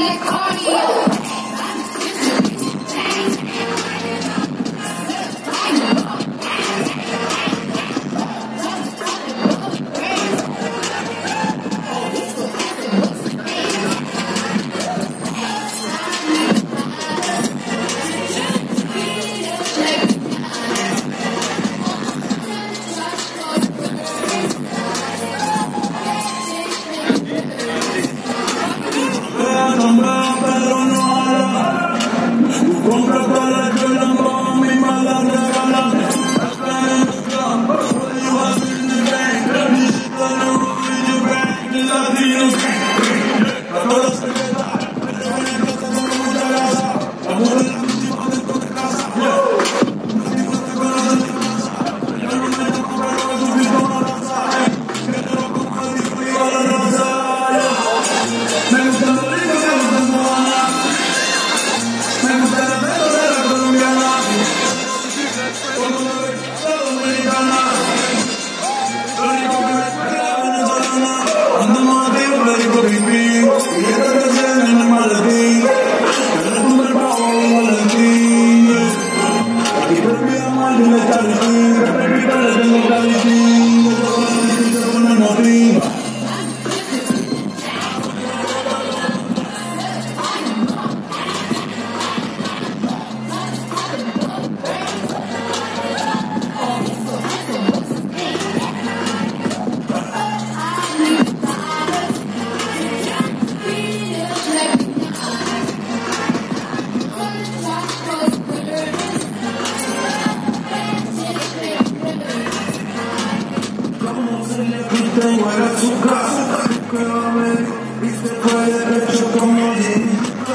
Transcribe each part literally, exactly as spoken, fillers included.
Tengo el azúcar, que no me viste por el pecho como di.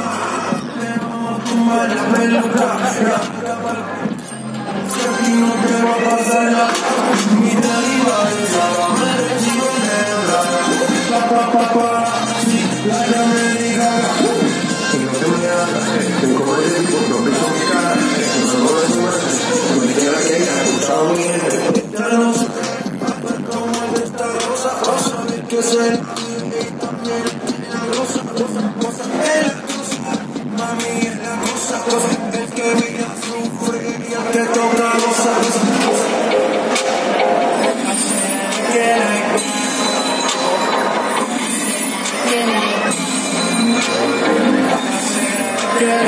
Te vamos a tumbar la peluca. Si aquí no te va a pasar nada, mi deriva es la me recibo negra. Pa pa pa pa, sí, la que me diga. Y no te voy a dar, tengo como el tipo, no pienso mi cara. No me voy a sumar, no me queda que haya escuchado mi gente. Ya no sé. Que soy también la rosa, rosa, rosa, el mami es la cosa, cosa, el que brilla sufre y el que toca rosa, rosa, rosa. Get